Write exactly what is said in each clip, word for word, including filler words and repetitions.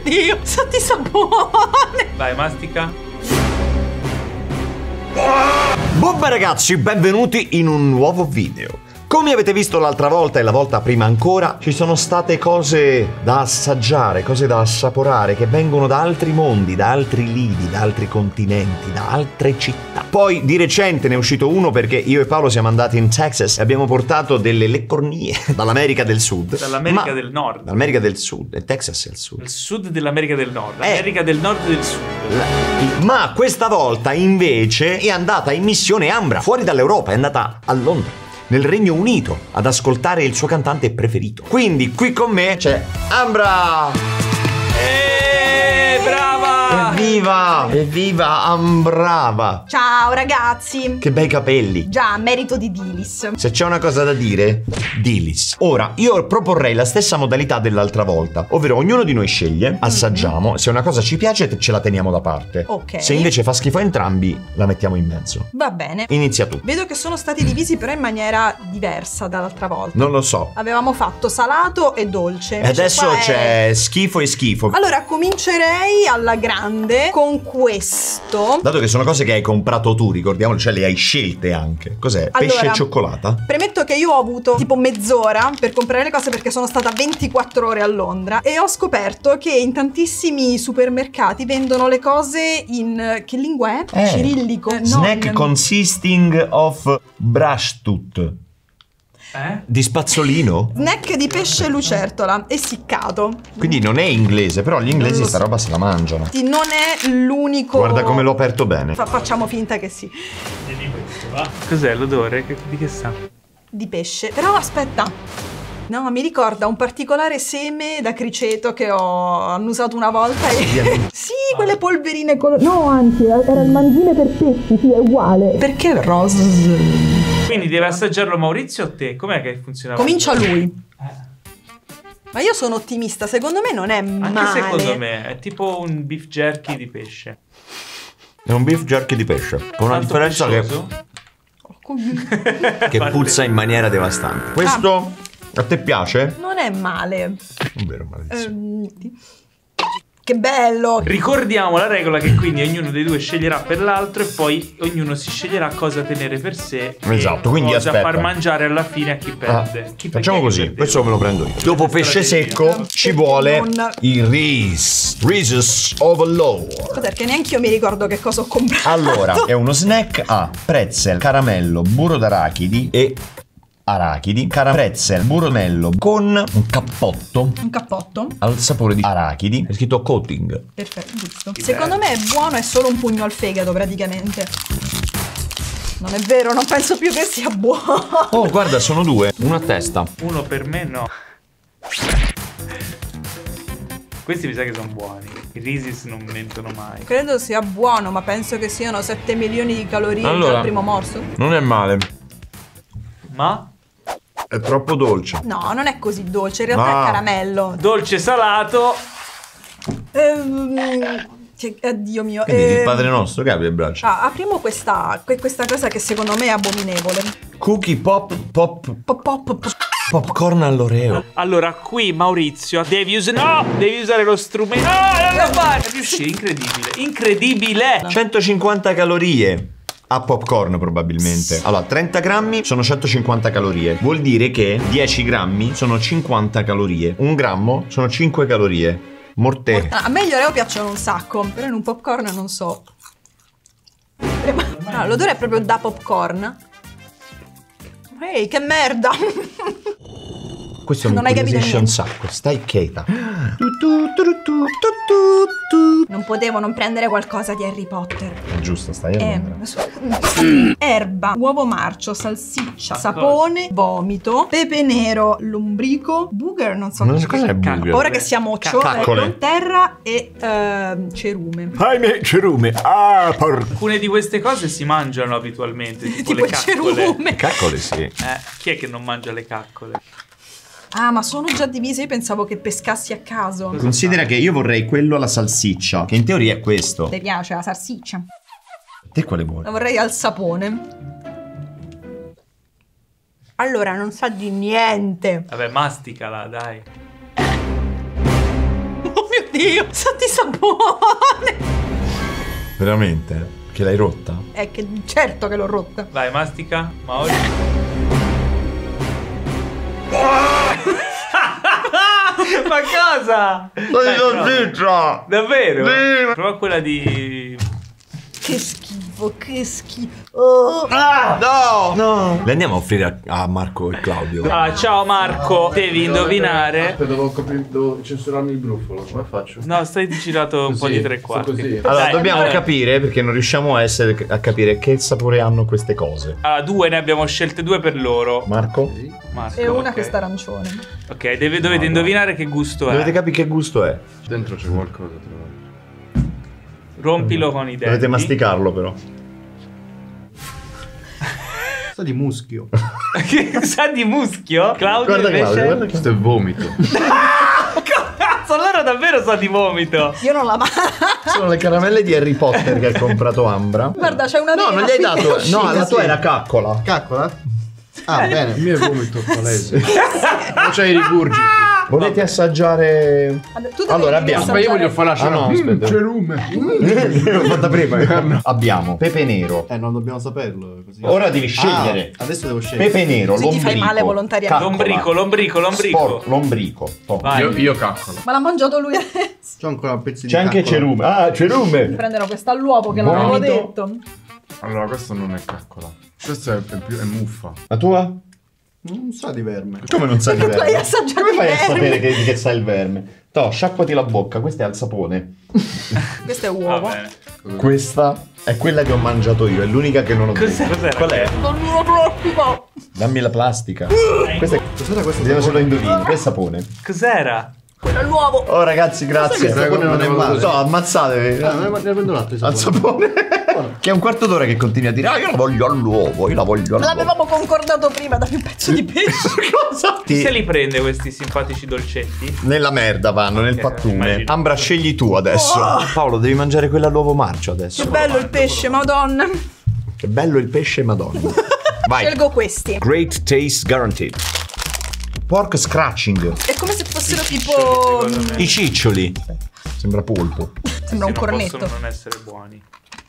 Oddio, sa di sapone. Vai, mastica. Bomba ragazzi, benvenuti in un nuovo video. Come avete visto l'altra volta e la volta prima ancora, ci sono state cose da assaggiare, cose da assaporare che vengono da altri mondi, da altri lidi, da altri continenti, da altre città. Poi di recente ne è uscito uno perché io e Paolo siamo andati in Texas e abbiamo portato delle leccornie dall'America del Sud. Dall'America Ma... del Nord. Dall'America del Sud, e Texas è il Sud. Il sud dell'America del Nord. Eh. L'America del Nord e del Sud. La... Ma questa volta invece è andata in missione Ambra, fuori dall'Europa, è andata a Londra, nel Regno Unito, ad ascoltare il suo cantante preferito. Quindi qui con me c'è Ambra! Eeeh, brava! Evviva! Evviva Ambrava! Ciao ragazzi. Che bei capelli! Già, merito di Dilis. Se c'è una cosa da dire, Dilis. Ora, io proporrei la stessa modalità dell'altra volta, ovvero ognuno di noi sceglie, assaggiamo, mm-hmm. se una cosa ci piace ce la teniamo da parte. Ok. Se invece fa schifo a entrambi, la mettiamo in mezzo. Va bene. Inizia tu. Vedo che sono stati divisi però in maniera diversa dall'altra volta. Non lo so. Avevamo fatto salato e dolce. E adesso c'è è... schifo e schifo. Allora comincerei alla grande con questo. Dato che sono cose che hai comprato tu, ricordiamo, cioè le hai scelte anche. Cos'è? Allora, pesce e cioccolata? Premetto che io ho avuto tipo mezz'ora per comprare le cose perché sono stata ventiquattro ore a Londra e ho scoperto che in tantissimi supermercati vendono le cose in... che lingua è? Eh, Cirillico. No, snack in... consisting of brush tooth. Eh? Di spazzolino? Snack di pesce lucertola, essiccato. Quindi non è inglese, però gli inglesi Non lo sta so. roba se la mangiano. Sì, non è l'unico... Guarda come l'ho aperto bene. Fa- facciamo finta che sì. Vedi questo, va? Cos'è l'odore? Che- Di che sa? Di pesce. Però aspetta. No, mi ricorda un particolare seme da criceto che ho annusato una volta e... Sì, quelle polverine color... No, anzi, era il mangime per pesci, sì, è uguale. Perché rose? Quindi deve assaggiarlo Maurizio o te? Com'è che funzionava? Comincia lui. Eh. Ma io sono ottimista, secondo me non è Anche male. secondo me è tipo un beef jerky di pesce. È un beef jerky di pesce. Con una Tanto differenza che, pescioso. che puzza in maniera devastante. Questo a te piace? Non è male. Non vero, Maurizio. Ehm, Che bello. Ricordiamo la regola che quindi ognuno dei due sceglierà per l'altro e poi ognuno si sceglierà cosa tenere per sé. Esatto, e quindi cosa aspetta. far mangiare alla fine a chi perde. Ah, Chi facciamo chi così, perde? questo me lo prendo io. Dopo pesce secco ci vuole Non- il Reese. Reese's Overload. Perché neanche io mi ricordo che cosa ho comprato. Allora, è uno snack a pretzel, caramello, burro d'arachidi e arachidi, cara pretzel, burro con un cappotto Un cappotto. al sapore di arachidi. È scritto coating. Perfetto, giusto. Secondo me è buono, è solo un pugno al fegato praticamente. Non è vero, non penso più che sia buono. Oh, guarda, sono due, una a testa. Uno per me no. Questi mi sa che sono buoni. I Reese's non mentono mai. Credo sia buono, ma penso che siano sette milioni di calorie Allora. già al primo morso. Non è male. Ma È troppo dolce. No, non è così dolce, in realtà Ah. è caramello. dolce salato. Ehm, che, addio mio. Quindi il Ehm, Padre Nostro che apre le braccia. ah, apriamo questa, que- questa cosa che secondo me è abominevole. Cookie pop pop Pop, pop, pop. popcorn all'oreo. Allora, qui Maurizio devi usare. No! Devi usare lo strumento. No, non lo fare! Riuscì, incredibile. Incredibile! centocinquanta calorie. A popcorn probabilmente. Allora, trenta grammi sono centocinquanta calorie. Vuol dire che dieci grammi sono cinquanta calorie. Un grammo sono cinque calorie. Morte. Ah, a me gli Oreo piacciono un sacco, però in un popcorn non so. Ah, l'odore è proprio da popcorn. Ehi, che merda! Questo Non mi hai capito incuriosisce un niente. sacco. Stai cheta. Tu, tu, tu, tu, tu, tu, tu. Non potevo non prendere qualcosa di Harry Potter. È giusto, stai a Eh, Londra. erba, uovo marcio, salsiccia, sapone, vomito, pepe nero, lombrico, booger, non so Non so cosa. cos'è Cacca. booger. Ora che siamo occhio, Caccole. ecco, terra e ehm, cerume. Ahimè, cerume. Ah, porco. Alcune di queste cose si mangiano abitualmente, tipo, Tipo le il caccole. cerume. Caccole, sì. Eh, chi è che non mangia le caccole? Ah, ma sono già divise, io pensavo che pescassi a caso. Considera che io vorrei quello alla salsiccia, che in teoria è questo. Ti piace la salsiccia? Te quale vuoi? La vorrei al sapone. Allora, non sa di niente. Vabbè, masticala, dai. Oh mio Oddio, sa di sapone. Veramente? Che l'hai rotta? È che certo che l'ho rotta. Vai, mastica, Mauri. Ma cosa? Dai, prova. Davvero? Sì. Prova quella di... Che schifo, che schifo. Oh. Ah, no, no. Le andiamo a offrire a, a Marco e Claudio. Ah, ciao Marco, devi indovinare. Aspetta, devo, coprire, devo censurarmi il bruffolo. Come faccio? No, stai girato un Così, po' di tre sto quarti. così. Allora, Dai, dobbiamo allora. capire, perché non riusciamo a, essere, a capire che sapore hanno queste cose. Allora, due ne abbiamo scelte due per loro. Marco? Marco, E una ok. che sta arancione. Ok, deve- dovete indovinare che gusto è. Dovete capire che gusto è. Dentro c'è qualcosa, tra l'altro. Rompilo con i denti. Dovete masticarlo però. Sa di muschio. Che sa di muschio? Claudio Guarda invece? Claudio, guarda che... Questo è vomito. Cazzo, allora davvero sa di vomito. Io non la mangio. Sono le caramelle di Harry Potter che ha comprato Ambra. Guarda, c'è una No, vena non gli hai qui che è dato. uscita. No, la tua sì. era caccola. Caccola? Ah, bene. Il mio è vomito palese. Non c'hai i rigurgiti. Volete assaggiare? Tu devi Allora, abbiamo- assaggiare. Ma io voglio fare la Ah, no, scena. Mm, aspetta. c'è lume. L'ho fatta prima. Abbiamo pepe nero. Eh, non dobbiamo saperlo così. Ora devi scegliere. Ah, adesso devo scegliere. Pepe nero, Così ti lombrico. fai male volontariamente. caccola, Lombrico, lombrico, lombrico. sport, lombrico. Oh. Vai. Io, io caccolo. Ma l'ha mangiato lui adesso. C'ho ancora pezzi di C'è anche caccola. cerume. Ah, cerume. Prendono questa all'uovo che l'avevo Vomito. detto. Allora, questo non è caccola. Questo è, è più è muffa. La tua? Non sa di verme. Come non sai di Tu hai verme? assaggiato Come fai i a vermi? sapere che, di che sa il verme? To, sciacquati la bocca, questo è al sapone. Questo è Va uovo. bene. Questa è quella che ho mangiato io, è l'unica che non ho Cos'è- detto. cos'era? Qual è? Non mi preoccupo. Dammi la plastica. Questa è... Cos'era questo? Vediamo se lo indovini. Che è sapone? Cos'era? Quello è l'uovo. Oh ragazzi, grazie. Il sapone non è male. So, ammazzatevi. Ah, ne ne prendo un altro di Al sapone. sapone. Che è un quarto d'ora che continui a dire ah io la voglio all'uovo, io la voglio all'uovo. L'avevamo concordato prima, dammi un pezzo di pesce. Cosa? Chi se Ti... li prende questi simpatici dolcetti? Nella merda vanno, nel Ok, pattume. immagino. Ambra, scegli tu adesso. Oh. Paolo, devi mangiare quella all'uovo marcio adesso. Che bello il pesce, madonna. Che bello il pesce, madonna. Vai. Scelgo questi. Great taste guaranteed. Pork scratching. È come se fossero tipo... secondo me. I ciccioli. Sembra polpo. Sembra un Sì, non cornetto. possono non essere buoni.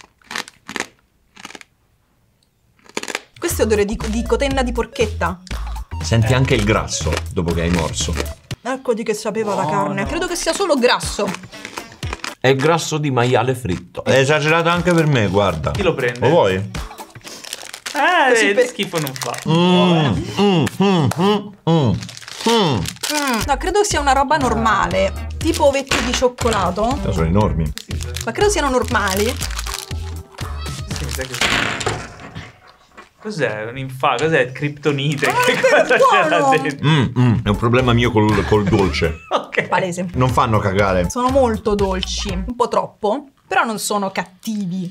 Questo è odore di, di cotenna di porchetta. Senti anche il grasso dopo che hai morso. Ecco di che sapeva la No, carne. no. Credo che sia solo grasso. È il grasso di maiale fritto. È esagerato anche per me, guarda. Chi lo prende? Lo vuoi? Eh, Così eh, per- schifo non fa. Mm, mm, mm, mm, mm. Mm. Mm, no, credo sia una roba normale. Tipo ovetti di cioccolato. Sono enormi. Ma credo siano normali. Sì, mi sa che... Cos'è? Un infa... Cos'è? Kryptonite? Ah, Che è cosa c'era buono! dentro? Mm, mm. È un problema mio col, col dolce. Ok. Palese. Non fanno cagare. Sono molto dolci. Un po' troppo. Però non sono cattivi.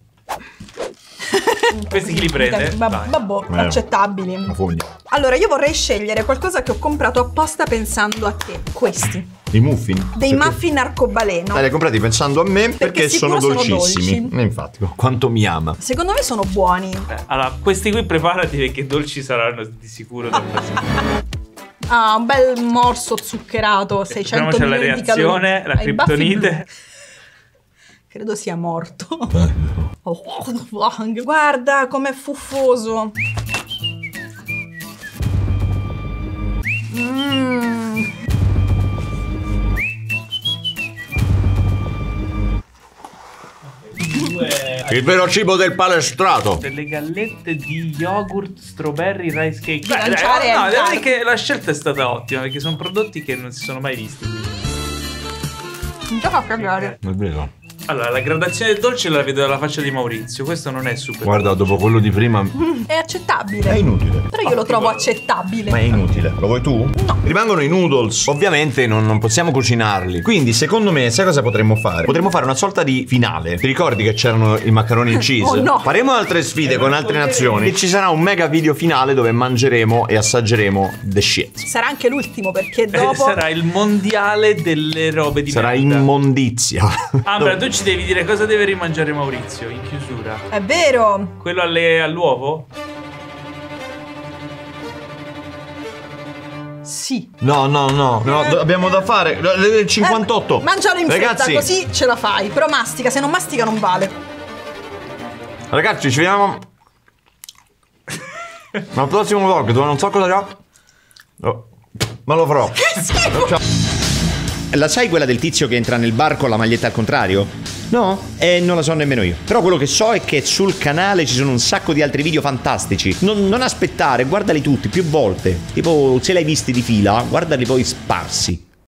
Questi chi li prende? Ba- Vai. Babbo, Eh. accettabili. La fogna. Allora, io vorrei scegliere qualcosa che ho comprato apposta pensando a te. Questi. I muffin. Dei Perché- muffin arcobaleno. Eh, li hai comprati pensando a me perché, sono sicuro sono dolcissimi. dolci. Eh, infatti, quanto mi ama. Secondo me sono buoni. Eh, allora, questi qui preparati perché dolci saranno di sicuro. Ah, un bel morso zuccherato, seicento Aspettiamoci la milioni di calorie. reazione, la Ah, i baffi criptonite. blu. Credo sia morto. Oh, guarda com'è fuffoso. Mm. Il vero cibo del palestrato. Delle gallette di yogurt strawberry rice cake. Di lanciare no, al devo dardo. dire che la scelta è stata ottima perché sono prodotti che non si sono mai visti. Già fa cagare. È vero. Allora, la gradazione del dolce la vedo dalla faccia di Maurizio. Questo non è super. Guarda, dopo quello di prima È accettabile. è inutile. Però io lo trovo accettabile. Ma è inutile. Lo vuoi tu? No. Rimangono i noodles. Ovviamente non, non possiamo cucinarli. Quindi, secondo me, sai cosa potremmo fare? Potremmo fare una sorta di finale. Ti ricordi che c'erano i macaroni and cheese? Oh, no. Faremo altre sfide Eh, con non altre potrei. nazioni. E ci sarà un mega video finale dove mangeremo e assaggeremo the shit. Sarà anche l'ultimo perché Eh, dopo... sarà il mondiale delle robe di Sarà merda. immondizia. Ambra, tu ci devi dire cosa deve rimangiare Maurizio in chiusura. È vero. Quello alle- all'uovo? Sì. No, no, no, no, Eh. abbiamo da fare. Le cinquantotto. Eh, mangialo in Ragazzi, fretta, così ce la fai. Però mastica, se non mastica non vale. Ragazzi, ci vediamo. Ma al prossimo vlog, dove non so cosa c'ha. Oh, ma lo farò. Che schifo! Ciao. La sai quella del tizio che entra nel bar con la maglietta al contrario? No? Eh, non la so nemmeno io. Però quello che so è che sul canale ci sono un sacco di altri video fantastici. Non, non aspettare, guardali tutti, più volte. Tipo, se l'hai visti di fila, guardali poi sparsi.